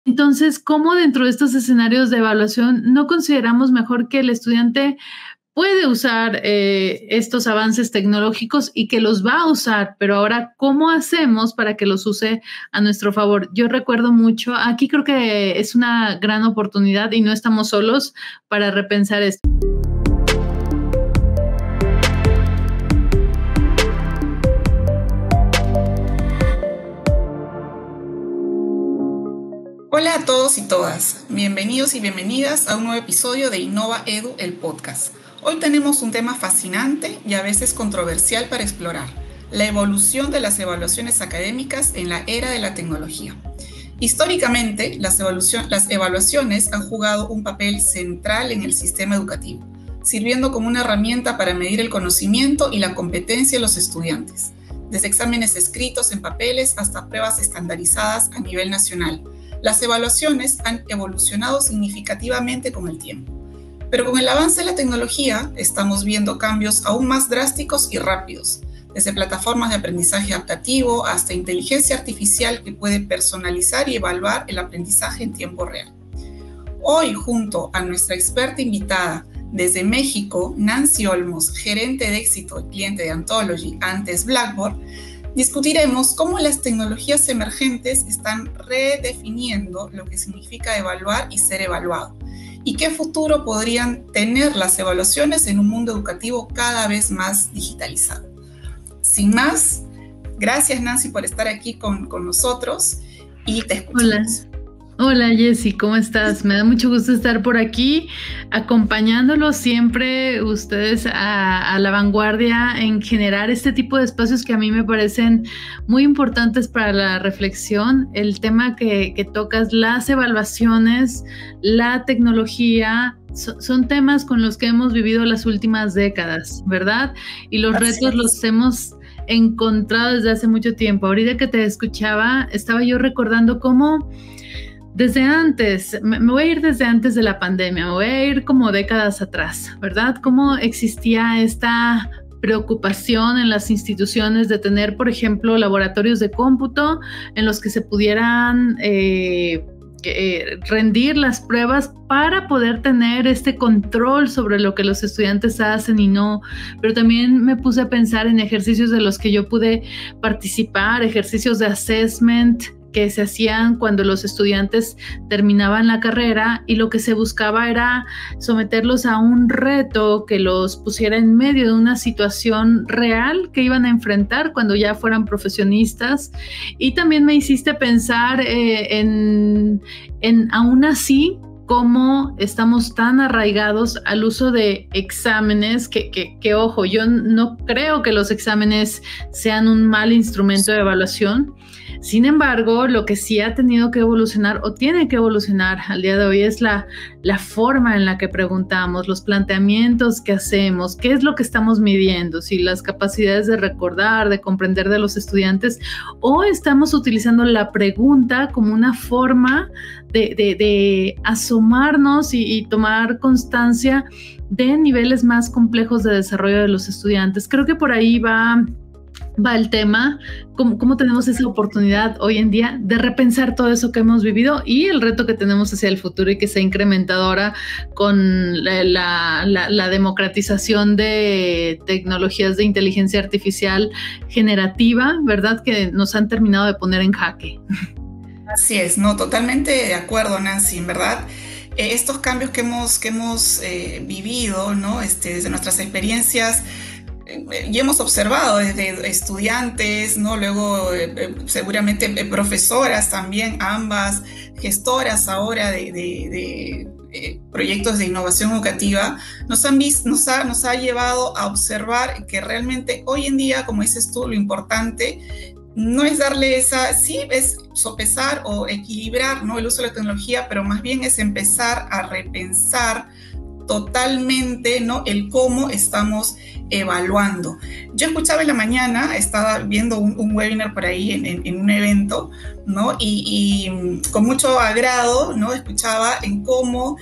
Entonces, ¿cómo dentro de estos escenarios de evaluación no consideramos mejor que el estudiante puede usar estos avances tecnológicos y que los va a usar, pero ahora, ¿cómo hacemos para que los use a nuestro favor? Yo recuerdo mucho, aquí creo que es una gran oportunidad y no estamos solos para repensar esto. Hola a todos y todas, bienvenidos y bienvenidas a un nuevo episodio de Innova Edu, el podcast. Hoy tenemos un tema fascinante y a veces controversial para explorar, la evolución de las evaluaciones académicas en la era de la tecnología. Históricamente, las evaluaciones han jugado un papel central en el sistema educativo, sirviendo como una herramienta para medir el conocimiento y la competencia de los estudiantes, desde exámenes escritos en papeles hasta pruebas estandarizadas a nivel nacional. Las evaluaciones han evolucionado significativamente con el tiempo, pero con el avance de la tecnología estamos viendo cambios aún más drásticos y rápidos, desde plataformas de aprendizaje adaptativo hasta inteligencia artificial que puede personalizar y evaluar el aprendizaje en tiempo real. Hoy, junto a nuestra experta invitada desde México, Nancy Olmos, gerente de éxito y cliente de Anthology, antes Blackboard, discutiremos cómo las tecnologías emergentes están redefiniendo lo que significa evaluar y ser evaluado, y qué futuro podrían tener las evaluaciones en un mundo educativo cada vez más digitalizado. Sin más, gracias Nancy por estar aquí con nosotros y te escuchamos. Hola Jessy, ¿cómo estás? Me da mucho gusto estar por aquí acompañándolos siempre ustedes a la vanguardia en generar este tipo de espacios que a mí me parecen muy importantes para la reflexión. El tema que tocas, las evaluaciones, la tecnología, son temas con los que hemos vivido las últimas décadas, ¿verdad? Y los retos los hemos encontrado desde hace mucho tiempo. Ahorita que te escuchaba, estaba yo recordando cómo desde antes, me voy a ir desde antes de la pandemia, me voy a ir como décadas atrás, ¿verdad? Cómo existía esta preocupación en las instituciones de tener, por ejemplo, laboratorios de cómputo en los que se pudieran rendir las pruebas para poder tener este control sobre lo que los estudiantes hacen y no, pero también me puse a pensar en ejercicios de los que yo pude participar, ejercicios de assessment que se hacían cuando los estudiantes terminaban la carrera y lo que se buscaba era someterlos a un reto que los pusiera en medio de una situación real que iban a enfrentar cuando ya fueran profesionistas. Y también me hiciste pensar en aún así cómo estamos tan arraigados al uso de exámenes que ojo, yo no creo que los exámenes sean un mal instrumento de evaluación. Sin embargo, lo que sí ha tenido que evolucionar o tiene que evolucionar al día de hoy es la forma en la que preguntamos, los planteamientos que hacemos, qué es lo que estamos midiendo, si las capacidades de recordar, de comprender de los estudiantes, o estamos utilizando la pregunta como una forma de asomarnos y tomar constancia de niveles más complejos de desarrollo de los estudiantes. Creo que por ahí va el tema, cómo tenemos esa oportunidad hoy en día de repensar todo eso que hemos vivido y el reto que tenemos hacia el futuro y que se ha incrementado ahora con la democratización de tecnologías de inteligencia artificial generativa, ¿verdad? Que nos han terminado de poner en jaque. Así es, no, totalmente de acuerdo, Nancy, en verdad. Estos cambios que hemos vivido, ¿no? Desde nuestras experiencias, y hemos observado desde estudiantes, ¿no? Luego seguramente profesoras también, ambas gestoras ahora de proyectos de innovación educativa, nos ha llevado a observar que realmente hoy en día, como dices tú, lo importante no es darle sí es sopesar o equilibrar, ¿no? El uso de la tecnología, pero más bien es empezar a repensar totalmente, ¿no? El cómo estamos evaluando. Yo escuchaba en la mañana, estaba viendo un webinar por ahí en un evento, ¿no? Y con mucho agrado, ¿no? Escuchaba en cómo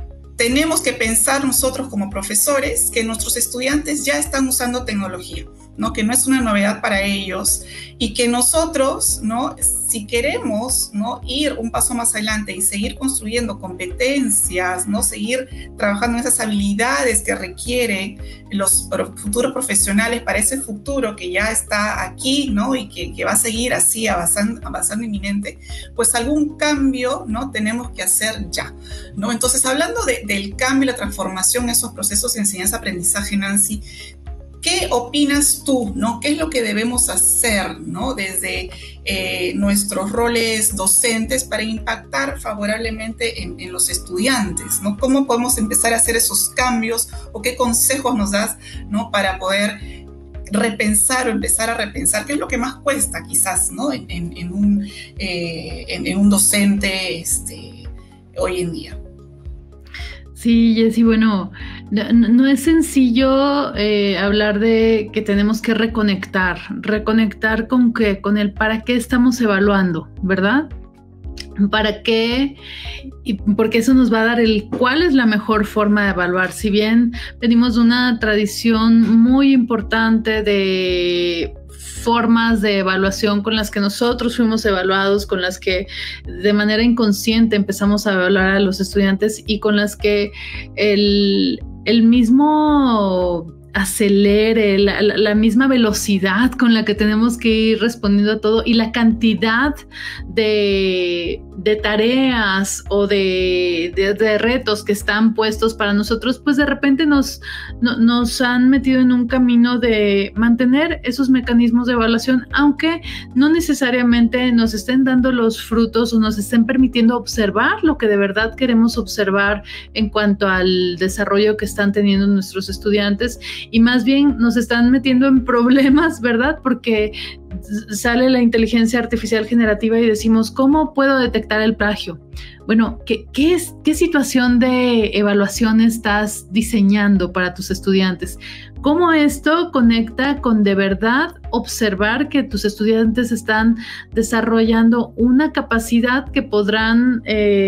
tenemos que pensar nosotros como profesores que nuestros estudiantes ya están usando tecnología. ¿no? Que no es una novedad para ellos y que nosotros, ¿no? Si queremos, ¿no? Ir un paso más adelante y seguir construyendo competencias, ¿no? Seguir trabajando en esas habilidades que requieren los futuros profesionales para ese futuro que ya está aquí, ¿no? Y que va a seguir así avanzando inminente, pues algún cambio, ¿no? Tenemos que hacer ya, ¿no? Entonces, hablando del cambio y la transformación en esos procesos de enseñanza-aprendizaje, Nancy, ¿qué opinas tú, ¿no? ¿Qué es lo que debemos hacer, ¿no? Desde nuestros roles docentes para impactar favorablemente en los estudiantes, ¿no? ¿Cómo podemos empezar a hacer esos cambios o qué consejos nos das, ¿no? Para poder repensar o empezar a repensar qué es lo que más cuesta quizás, ¿no? en un docente hoy en día. Sí, Jessy, bueno, no es sencillo hablar de que tenemos que reconectar con qué, con el para qué estamos evaluando, ¿verdad? ¿Para qué? Y porque eso nos va a dar cuál es la mejor forma de evaluar. Si bien venimos de una tradición muy importante de formas de evaluación con las que nosotros fuimos evaluados, con las que de manera inconsciente empezamos a evaluar a los estudiantes y con las que el mismo acelere, la misma velocidad con la que tenemos que ir respondiendo a todo y la cantidad de tareas o de retos que están puestos para nosotros, pues de repente nos han metido en un camino de mantener esos mecanismos de evaluación, aunque no necesariamente nos estén dando los frutos o nos estén permitiendo observar lo que de verdad queremos observar en cuanto al desarrollo que están teniendo nuestros estudiantes. Y más bien nos están metiendo en problemas, ¿verdad? Porque sale la inteligencia artificial generativa y decimos, ¿cómo puedo detectar el plagio? Bueno, ¿qué situación de evaluación estás diseñando para tus estudiantes? ¿Cómo esto conecta con de verdad observar que tus estudiantes están desarrollando una capacidad que podrán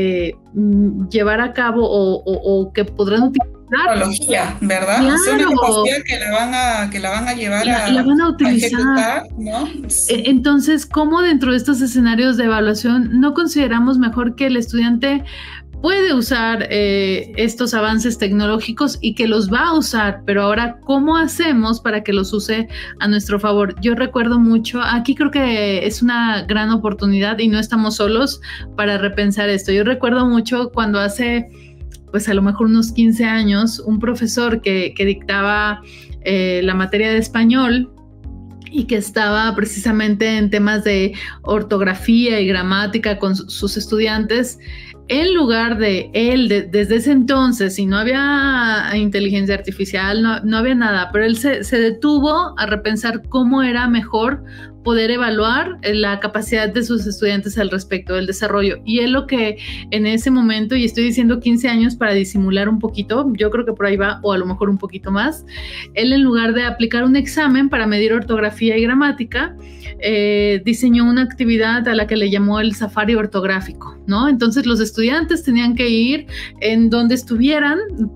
llevar a cabo o que podrán utilizar? Tecnología, ¿verdad? Claro. Es una capacidad que la van a llevar la van a utilizar. A ejecutar, ¿no? Sí. Entonces, ¿cómo dentro de estos escenarios de evaluación no consideramos mejor que el estudiante puede usar estos avances tecnológicos y que los va a usar, pero ahora, ¿cómo hacemos para que los use a nuestro favor? Yo recuerdo mucho, aquí creo que es una gran oportunidad y no estamos solos para repensar esto. Yo recuerdo mucho cuando hace, pues a lo mejor unos 15 años, un profesor que dictaba la materia de español y que estaba precisamente en temas de ortografía y gramática con sus estudiantes. En lugar de él, desde ese entonces, y no había inteligencia artificial, no había nada, pero él se detuvo a repensar cómo era mejor poder evaluar la capacidad de sus estudiantes al respecto del desarrollo. Y él lo que en ese momento, y estoy diciendo 15 años para disimular un poquito, yo creo que por ahí va, o a lo mejor un poquito más, él en lugar de aplicar un examen para medir ortografía y gramática, diseñó una actividad a la que le llamó el safari ortográfico, ¿no? Entonces los estudiantes tenían que ir en donde estuvieran,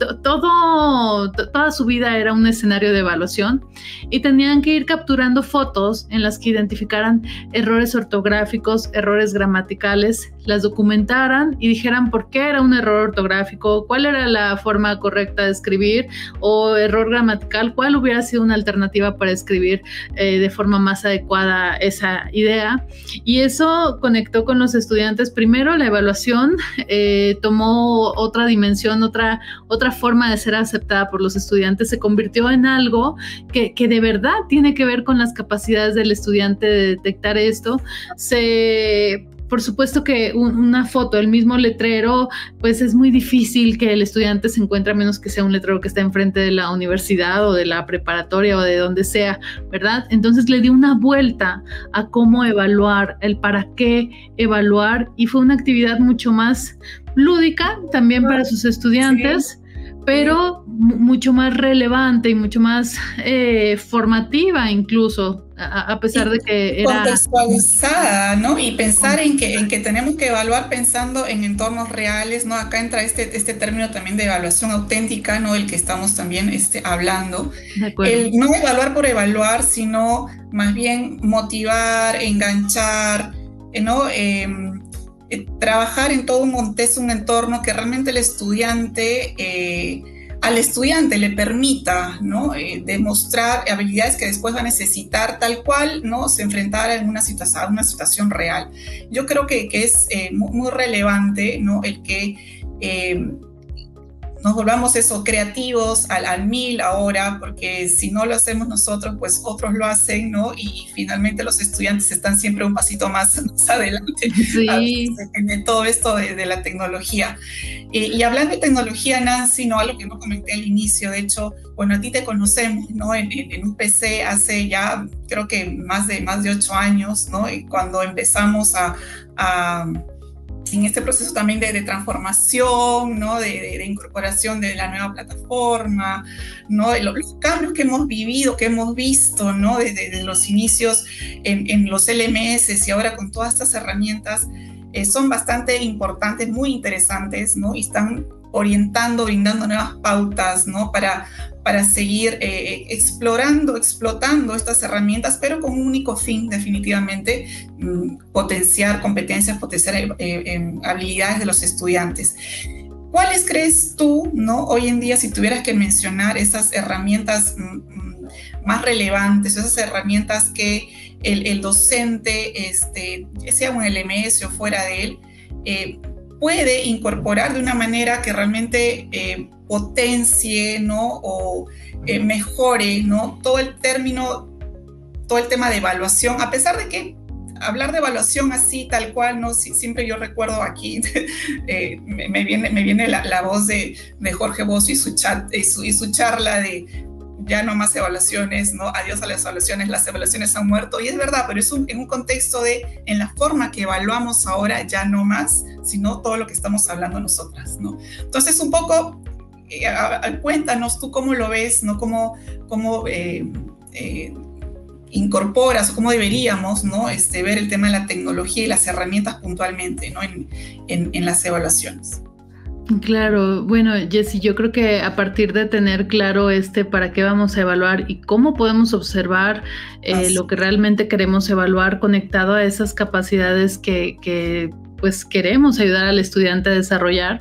toda su vida era un escenario de evaluación y tenían que ir capturando fotos en las que identificaran errores ortográficos, errores gramaticales, las documentaran y dijeran por qué era un error ortográfico, cuál era la forma correcta de escribir o error gramatical, cuál hubiera sido una alternativa para escribir de forma más adecuada esa idea. Y eso conectó con los estudiantes. Primero, la evaluación tomó otra dimensión, otra forma de ser aceptada por los estudiantes, se convirtió en algo que de verdad tiene que ver con las capacidades del estudiante de detectar esto. Por supuesto que una foto, el mismo letrero, pues es muy difícil que el estudiante se encuentre, a menos que sea un letrero que está enfrente de la universidad o de la preparatoria o de donde sea, ¿verdad? Entonces le dio una vuelta a cómo evaluar, el para qué evaluar, y fue una actividad mucho más lúdica también para sus estudiantes. Sí. pero mucho más relevante y mucho más formativa incluso, a pesar de que era contextualizada, ¿no? Y pensar en que tenemos que evaluar pensando en entornos reales, ¿no? Acá entra este término también de evaluación auténtica, ¿no? El que estamos también hablando. De acuerdo. El no evaluar por evaluar, sino más bien motivar, enganchar, ¿no? Trabajar en todo un contexto, un entorno que realmente al estudiante le permita, ¿no? Demostrar habilidades que después va a necesitar tal cual, ¿no? Se enfrentara a una situación real. Yo creo que es muy relevante, ¿no? El que nos volvamos creativos al mil ahora, porque si no lo hacemos nosotros, pues otros lo hacen, ¿no? Y finalmente los estudiantes están siempre un pasito más adelante en todo esto de la tecnología. Y hablando de tecnología, Nancy, ¿no? Algo que no comenté al inicio, de hecho, bueno, a ti te conocemos, ¿no? En UPC hace ya, creo que más de 8 años, ¿no? Y cuando empezamos en este proceso también de transformación, ¿no? de incorporación de la nueva plataforma, ¿no? Los cambios que hemos vivido, que hemos visto, ¿no? Desde los inicios en los LMS y ahora con todas estas herramientas, son bastante importantes, muy interesantes, ¿no? Y están orientando, brindando nuevas pautas, ¿no? Para seguir explorando, explotando estas herramientas, pero con un único fin, definitivamente, potenciar competencias, potenciar habilidades de los estudiantes. ¿Cuáles crees tú, ¿no? Hoy en día, si tuvieras que mencionar esas herramientas más relevantes, esas herramientas que el docente, sea un LMS o fuera de él, puede incorporar de una manera que realmente potencie, ¿no? O mejore, ¿no? Todo el tema de evaluación, a pesar de que hablar de evaluación así, tal cual, ¿no? Siempre yo recuerdo aquí, me viene la voz de Jorge Bosio y su charla de ya no más evaluaciones, ¿no? Adiós a las evaluaciones han muerto, y es verdad, pero es en un contexto en la forma que evaluamos ahora, ya no más, sino todo lo que estamos hablando nosotras, ¿no? Entonces, un poco, cuéntanos tú cómo lo ves, ¿no? Cómo incorporas o cómo deberíamos, ¿no? Ver el tema de la tecnología y las herramientas puntualmente, ¿no? en las evaluaciones. Claro, bueno, Jessy, yo creo que a partir de tener claro para qué vamos a evaluar y cómo podemos observar lo que realmente queremos evaluar conectado a esas capacidades que pues queremos ayudar al estudiante a desarrollar,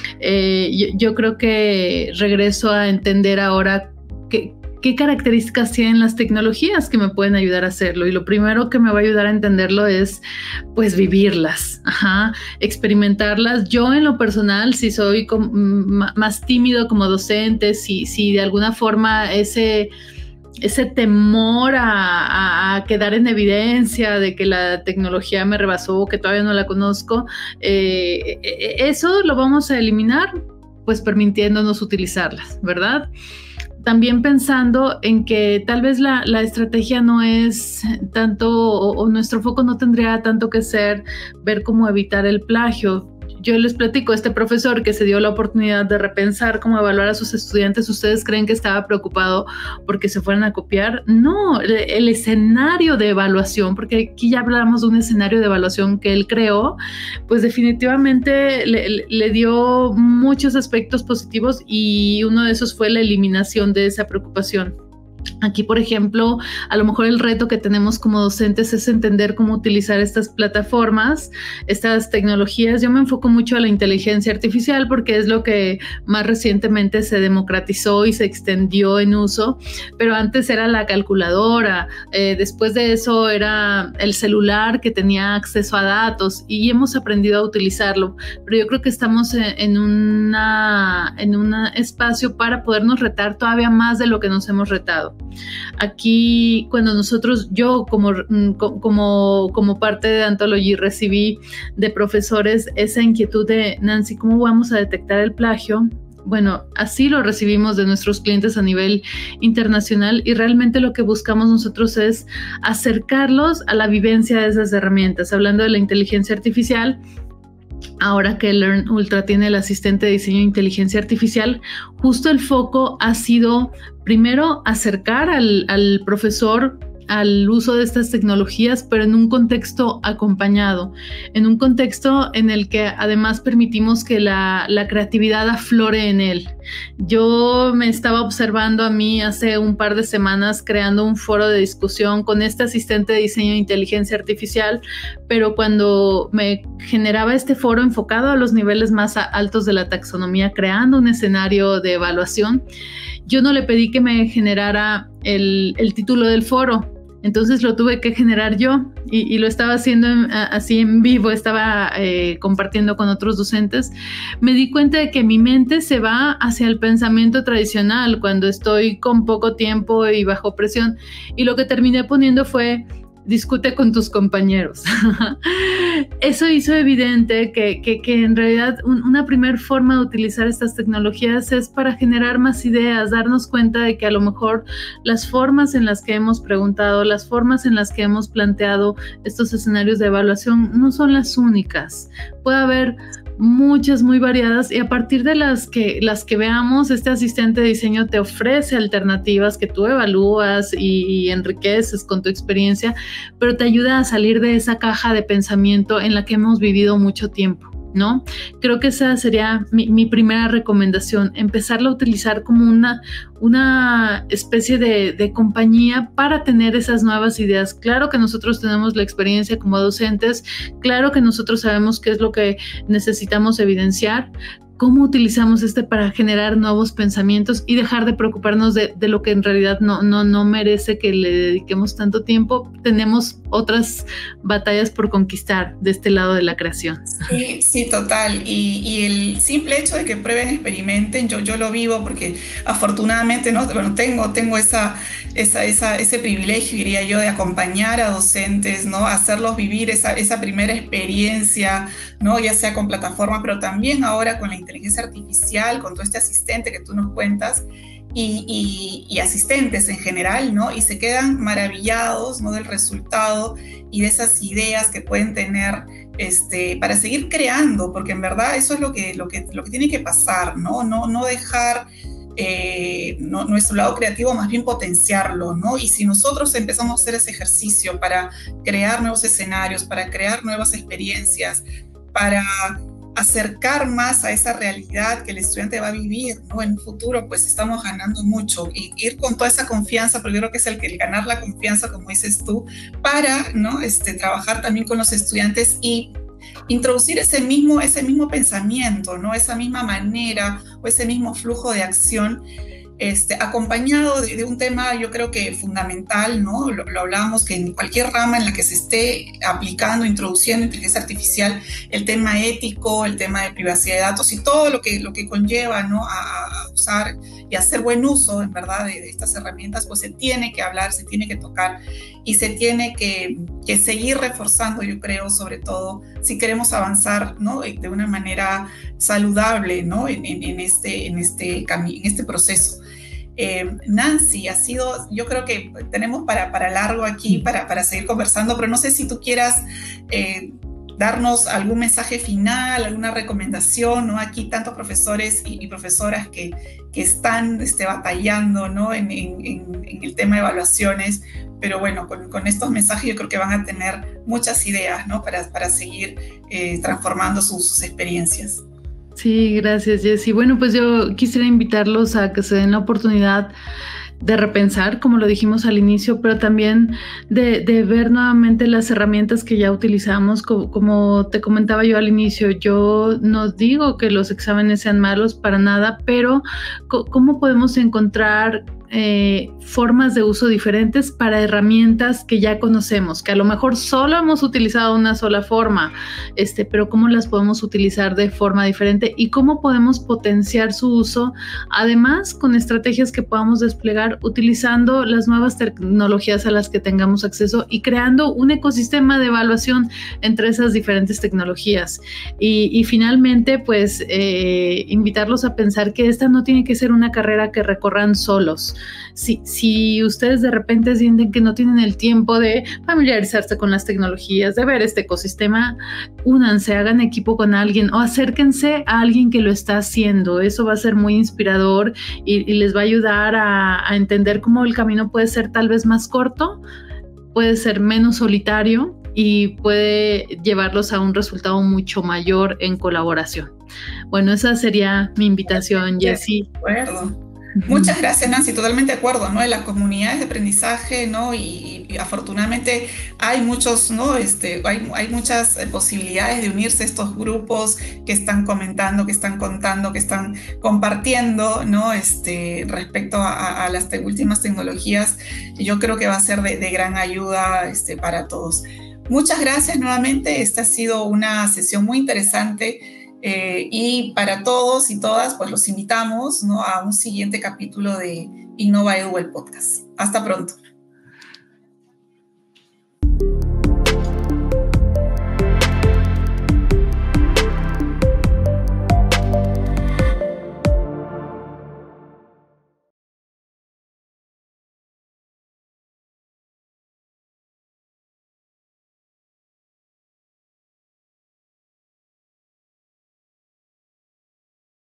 yo creo que regreso a entender ahora qué características tienen las tecnologías que me pueden ayudar a hacerlo. Y lo primero que me va a ayudar a entenderlo es, pues, vivirlas, experimentarlas. Yo, en lo personal, si soy más tímido como docente, si de alguna forma ese temor a quedar en evidencia de que la tecnología me rebasó, que todavía no la conozco, eso lo vamos a eliminar, pues permitiéndonos utilizarlas, ¿verdad? También pensando en que tal vez la estrategia no es tanto, o nuestro foco no tendría tanto que ser ver cómo evitar el plagio. Yo les platico, este profesor que se dio la oportunidad de repensar cómo evaluar a sus estudiantes, ¿ustedes creen que estaba preocupado porque se fueran a copiar? No, el escenario de evaluación, porque aquí ya hablamos de un escenario de evaluación que él creó, pues definitivamente le dio muchos aspectos positivos, y uno de esos fue la eliminación de esa preocupación. Aquí, por ejemplo, a lo mejor el reto que tenemos como docentes es entender cómo utilizar estas plataformas, estas tecnologías. Yo me enfoco mucho a la inteligencia artificial porque es lo que más recientemente se democratizó y se extendió en uso, pero antes era la calculadora, después de eso era el celular que tenía acceso a datos, y hemos aprendido a utilizarlo, pero yo creo que estamos en un espacio para podernos retar todavía más de lo que nos hemos retado. Aquí, cuando yo como parte de Anthology recibí de profesores esa inquietud de, Nancy, ¿cómo vamos a detectar el plagio? Bueno, así lo recibimos de nuestros clientes a nivel internacional, y realmente lo que buscamos nosotros es acercarlos a la vivencia de esas herramientas. Hablando de la inteligencia artificial, ahora que Learn Ultra tiene el asistente de diseño de inteligencia artificial, justo el foco ha sido primero acercar al profesor al uso de estas tecnologías, pero en un contexto acompañado, en un contexto en el que además permitimos que la creatividad aflore en él. Yo me estaba observando a mí hace un par de semanas creando un foro de discusión con este asistente de diseño de inteligencia artificial, pero cuando me generaba este foro enfocado a los niveles más altos de la taxonomía, creando un escenario de evaluación, yo no le pedí que me generara el título del foro. Entonces lo tuve que generar yo y lo estaba haciendo así en vivo, estaba compartiendo con otros docentes. Me di cuenta de que mi mente se va hacia el pensamiento tradicional cuando estoy con poco tiempo y bajo presión, y lo que terminé poniendo fue: discute con tus compañeros. Eso hizo evidente que en realidad una primera forma de utilizar estas tecnologías es para generar más ideas, darnos cuenta de que a lo mejor las formas en las que hemos preguntado, las formas en las que hemos planteado estos escenarios de evaluación no son las únicas. Puede haber muchas muy variadas, y a partir de las que veamos, este asistente de diseño te ofrece alternativas que tú evalúas y enriqueces con tu experiencia, pero te ayuda a salir de esa caja de pensamiento en la que hemos vivido mucho tiempo, ¿no? Creo que esa sería mi primera recomendación: empezarla a utilizar como una especie de compañía para tener esas nuevas ideas. Claro que nosotros tenemos la experiencia como docentes, claro que nosotros sabemos qué es lo que necesitamos evidenciar. ¿Cómo utilizamos para generar nuevos pensamientos y dejar de preocuparnos de lo que en realidad no merece que le dediquemos tanto tiempo? Tenemos otras batallas por conquistar de este lado de la creación. Sí, total. Y el simple hecho de que prueben, experimenten, yo lo vivo porque afortunadamente, ¿no? Bueno, tengo ese privilegio, diría yo, de acompañar a docentes, ¿no? Hacerlos vivir esa primera experiencia, ¿no? Ya sea con plataforma, pero también ahora con la inteligencia artificial, con todo este asistente que tú nos cuentas, y asistentes en general, ¿no? Y se quedan maravillados, ¿no? Del resultado y de esas ideas que pueden tener para seguir creando, porque en verdad eso es lo que tiene que pasar, ¿no? No dejar nuestro lado creativo, más bien potenciarlo, ¿no? Y si nosotros empezamos a hacer ese ejercicio para crear nuevos escenarios, para crear nuevas experiencias, para acercar más a esa realidad que el estudiante va a vivir, ¿no? En un futuro, pues estamos ganando mucho, y ir con toda esa confianza, porque yo creo que es el ganar la confianza, como dices tú, para, ¿no? Trabajar también con los estudiantes y introducir ese mismo pensamiento, ¿no? Esa misma manera o ese mismo flujo de acción, acompañado de un tema, yo creo que fundamental, ¿no? Lo hablábamos, que en cualquier rama en la que se esté aplicando, introduciendo inteligencia artificial, el tema ético, el tema de privacidad de datos y todo lo que conlleva, ¿no? A usar y hacer buen uso, en verdad, de estas herramientas, pues se tiene que hablar, se tiene que tocar y se tiene que seguir reforzando, yo creo, sobre todo si queremos avanzar, ¿no? De una manera saludable, ¿no? en este proceso. Nancy, yo creo que tenemos para largo aquí, para seguir conversando, pero no sé si tú quieras darnos algún mensaje final, alguna recomendación, ¿no? Aquí tantos profesores y profesoras que están batallando, ¿no? en el tema de evaluaciones, pero bueno, con estos mensajes yo creo que van a tener muchas ideas, ¿no? para seguir transformando sus experiencias. Sí, gracias, Jessy. Bueno, pues yo quisiera invitarlos a que se den la oportunidad de repensar, como lo dijimos al inicio, pero también de ver nuevamente las herramientas que ya utilizamos. Como te comentaba yo al inicio, yo no digo que los exámenes sean malos para nada, pero ¿cómo podemos encontrar formas de uso diferentes para herramientas que ya conocemos, que a lo mejor solo hemos utilizado una sola forma, pero cómo las podemos utilizar de forma diferente y cómo podemos potenciar su uso, además con estrategias que podamos desplegar utilizando las nuevas tecnologías a las que tengamos acceso y creando un ecosistema de evaluación entre esas diferentes tecnologías. Y finalmente, pues invitarlos a pensar que esta no tiene que ser una carrera que recorran solos. Si ustedes de repente sienten que no tienen el tiempo de familiarizarse con las tecnologías, de ver este ecosistema, únanse, hagan equipo con alguien o acérquense a alguien que lo está haciendo. Eso va a ser muy inspirador y les va a ayudar a entender cómo el camino puede ser tal vez más corto, puede ser menos solitario y puede llevarlos a un resultado mucho mayor en colaboración. Bueno, esa sería mi invitación, Jessie. De acuerdo. Muchas gracias, Nancy, totalmente de acuerdo, ¿no? En las comunidades de aprendizaje, ¿no? Y afortunadamente hay muchos, ¿no? Hay muchas posibilidades de unirse a estos grupos que están comentando, que están contando, que están compartiendo, ¿no? Respecto a las últimas tecnologías. Yo creo que va a ser de gran ayuda para todos. Muchas gracias nuevamente. Esta ha sido una sesión muy interesante. Y para todos y todas, pues los invitamos, ¿no? A un siguiente capítulo de Innova Edu, el podcast. Hasta pronto.